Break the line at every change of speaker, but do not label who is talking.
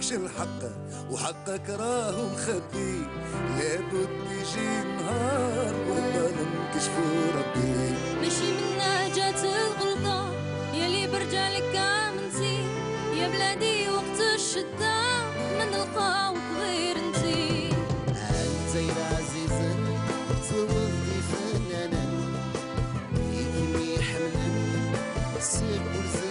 تخافش الحق وحقك راهو مخبي، لابد يجي نهار والظلم كشفو ربي.
ماشي منا جات الغلطة يلي برجالك امنتي، يا بلادي وقت الشدة ما نلقاوك غير انتي.
انتي عزيزا توظفي فنانا يكمي حملا سيب ورزق